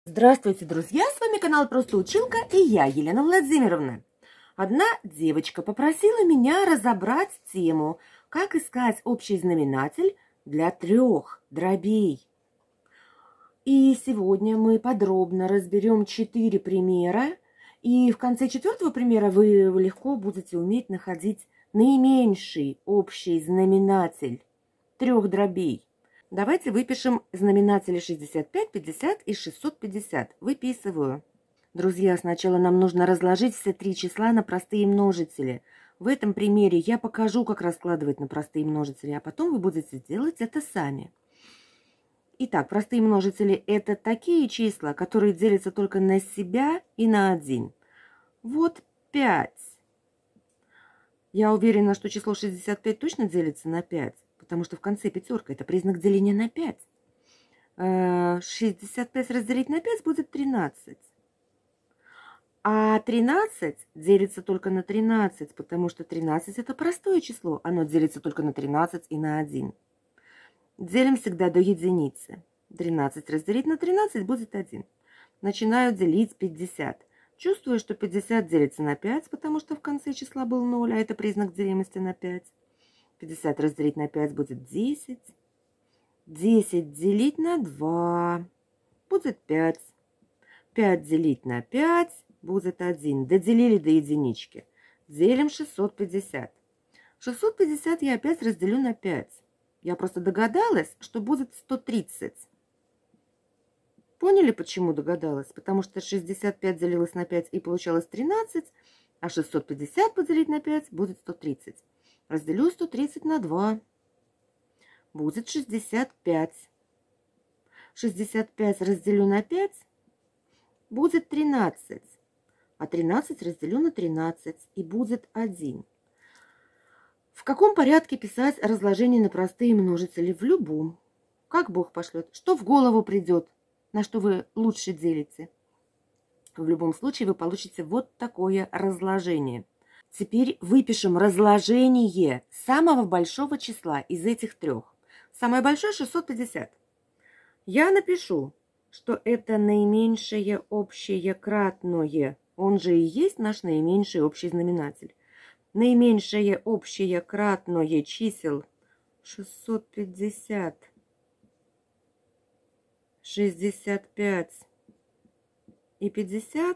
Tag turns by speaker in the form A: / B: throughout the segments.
A: Здравствуйте, друзья! С вами канал Просто Училка и я, Елена Владимировна. Одна девочка попросила меня разобрать тему, как искать общий знаменатель для 3 дробей. И сегодня мы подробно разберем 4 примера. И в конце 4-го примера вы легко будете уметь находить наименьший общий знаменатель 3 дробей. Давайте выпишем знаменатели 65, 50 и 650. Выписываю. Друзья, сначала нам нужно разложить все 3 числа на простые множители. В этом примере я покажу, как раскладывать на простые множители, а потом вы будете делать это сами. Итак, простые множители – это такие числа, которые делятся только на себя и на 1. Вот 5. Я уверена, что число 65 точно делится на 5. Потому что в конце пятерка – это признак деления на 5. 65 разделить на 5 будет 13. А 13 делится только на 13, потому что 13 – это простое число. Оно делится только на 13 и на 1. Делим всегда до единицы. 13 разделить на 13 будет 1. Начинаю делить 50. Чувствую, что 50 делится на 5, потому что в конце числа был 0, а это признак делимости на 5. 50 разделить на 5 будет 10. 10 делить на 2 будет 5. 5 делить на 5 будет 1. Доделили до единички. Делим 650. 650 я опять разделю на 5. Я просто догадалась, что будет 130. Поняли, почему догадалась? Потому что 65 делилось на 5 и получалось 13, а 650 поделить на 5 будет 130. Разделю 130 на 2. Будет 65. 65 разделю на 5 будет 13. А 13 разделю на 13 и будет 1. В каком порядке писать разложение на простые множители? В любом. Как Бог пошлет. Что в голову придет, на что вы лучше делите. В любом случае вы получите вот такое разложение. Теперь выпишем разложение самого большого числа из этих 3. Самое большое 650. Я напишу, что это наименьшее общее кратное. Он же и есть наш наименьший общий знаменатель. Наименьшее общее кратное чисел 650, 65 и 50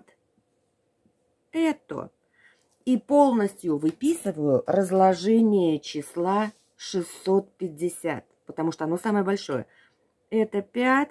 A: это. И полностью выписываю разложение числа 650, потому что оно самое большое. Это 5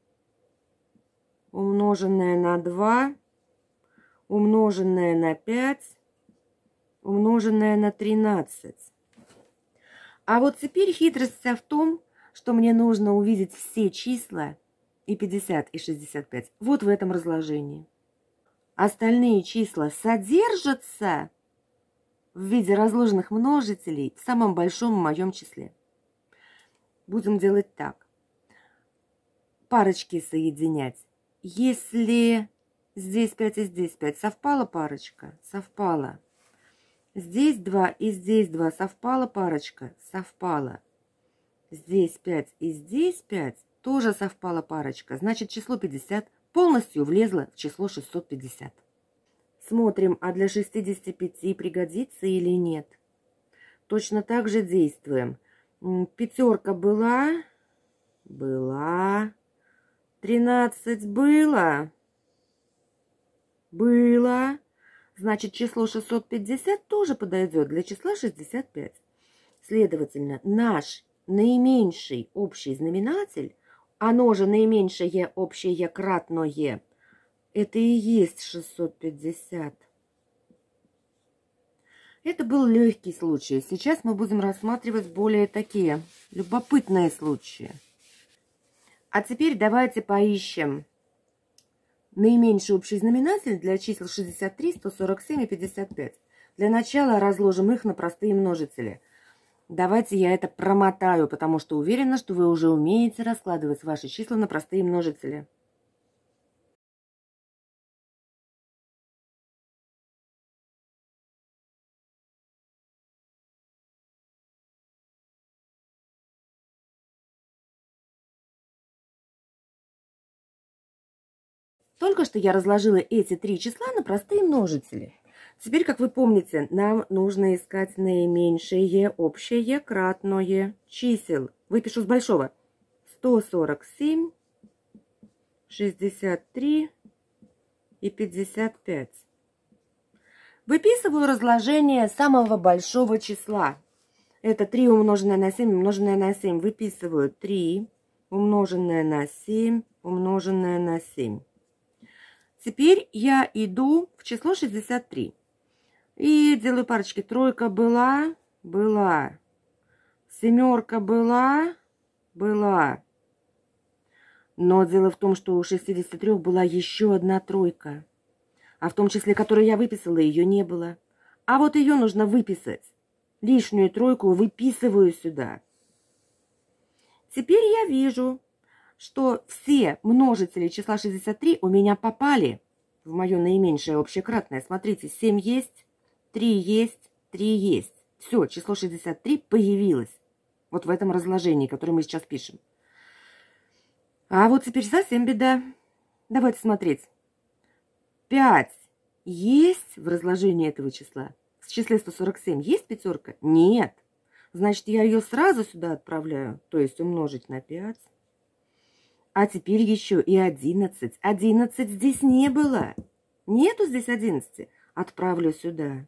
A: умноженное на 2, умноженное на 5, умноженное на 13. А вот теперь хитрость вся в том, что мне нужно увидеть все числа и 50, и 65 вот в этом разложении. Остальные числа содержатся в виде разложенных множителей в самом большом моем числе. Будем делать так. Парочки соединять. Если здесь 5 и здесь 5, совпала парочка? Совпала. Здесь 2 и здесь 2, совпала парочка? Совпала. Здесь 5 и здесь 5, тоже совпала парочка. Значит, число 50 полностью влезло в число 650. Смотрим, а для 65 пригодится или нет. Точно так же действуем. Пятерка была. Была. 13 было. Было. Значит, число 650 тоже подойдет для числа 65. Следовательно, наш наименьший общий знаменатель, оно же наименьшее общее кратное, это и есть 650. Это был легкий случай. Сейчас мы будем рассматривать более такие любопытные случаи. А теперь давайте поищем наименьший общий знаменатель для чисел 63, 147 и 55. Для начала разложим их на простые множители. Давайте я это промотаю, потому что уверена, что вы уже умеете раскладывать ваши числа на простые множители. Только что я разложила эти три числа на простые множители. Теперь, как вы помните, нам нужно искать наименьшее общее кратное чисел. Выпишу с большого. 147, 63 и 55. Выписываю разложение самого большого числа. Это 3 умноженное на 7 умноженное на 7. Выписываю 3 умноженное на 7 умноженное на 7. Теперь я иду в число 63. И делаю парочки. Тройка была, была. Семерка была, была. Но дело в том, что у 63 была еще одна тройка. А в том числе, которую я выписала, ее не было. А вот ее нужно выписать. Лишнюю тройку выписываю сюда. Теперь я вижу, что все множители числа 63 у меня попали в мое наименьшее общее кратное. Смотрите, 7 есть, 3 есть, 3 есть. Все, число 63 появилось. Вот в этом разложении, которое мы сейчас пишем. А вот теперь совсем беда. Давайте смотреть. 5 есть в разложении этого числа. В числе 147 есть пятерка? Нет. Значит, я ее сразу сюда отправляю. То есть умножить на 5. А теперь еще и 11. 11 здесь не было. Нету здесь 11. Отправлю сюда.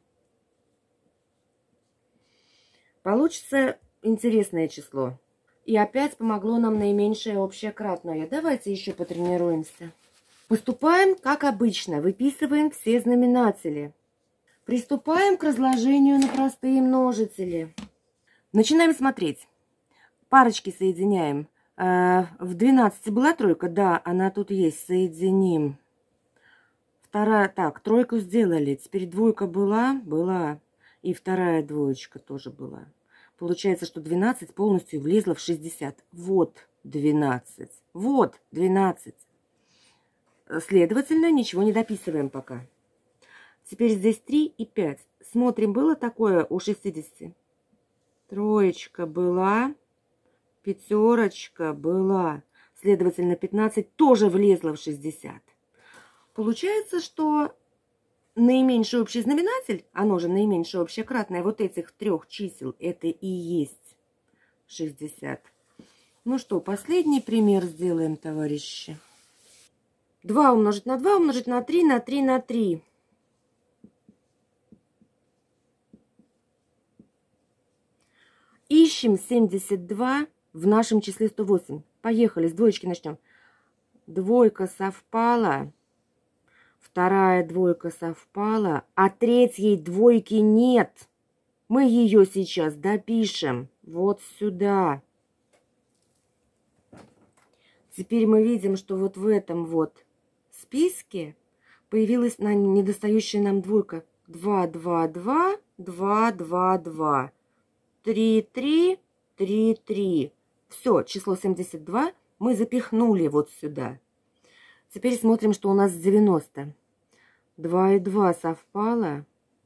A: Получится интересное число. И опять помогло нам наименьшее общее кратное. Давайте еще потренируемся. Поступаем, как обычно. Выписываем все знаменатели. Приступаем к разложению на простые множители. Начинаем смотреть. Парочки соединяем. В 12 была тройка? Да, она тут есть. Соединим. Вторая. Так, тройку сделали. Теперь двойка была? Была. И вторая двоечка тоже была. Получается, что 12 полностью влезла в 60. Вот 12. Вот 12. Следовательно, ничего не дописываем пока. Теперь здесь 3 и 5. Смотрим, было такое у 60? Троечка была, пятерочка была. Следовательно, 15 тоже влезла в 60. Получается, что наименьший общий знаменатель, оно же наименьшее общее кратное вот этих трех чисел, это и есть 60. Ну что, последний пример сделаем, товарищи. 2 умножить на 2 умножить на 3 на 3 на 3. Ищем 72 в нашем числе 108. Поехали, с двоечки начнем. Двойка совпала. Вторая двойка совпала. А третьей двойки нет. Мы ее сейчас допишем. Вот сюда. Теперь мы видим, что вот в этом вот списке появилась недостающая нам двойка. 2, 2, 2, 2, 2, 2. 3, 3, 3, 3. Все, число 72 мы запихнули вот сюда. Теперь смотрим, что у нас 90. 2 и 2 совпало.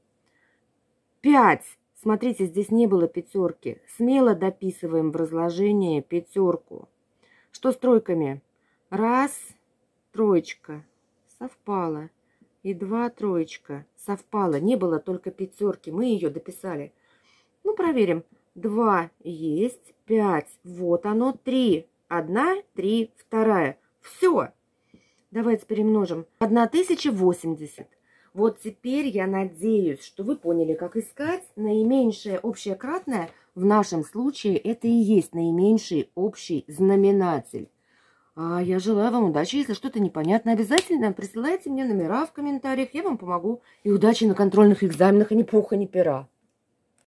A: 5. Смотрите, здесь не было пятерки. Смело дописываем в разложение пятерку. Что с тройками? Раз, троечка, совпала. И 2, троечка, совпала. Не было только пятерки, мы ее дописали. Ну, проверим. 2 есть, 5, вот оно, 3. 1, 3, 2. Все. Давайте перемножим. 1080. Вот теперь я надеюсь, что вы поняли, как искать наименьшее общее кратное. В нашем случае это и есть наименьший общий знаменатель. А я желаю вам удачи. Если что-то непонятно, обязательно присылайте мне номера в комментариях. Я вам помогу. И удачи на контрольных экзаменах, а ни пуха, ни пера.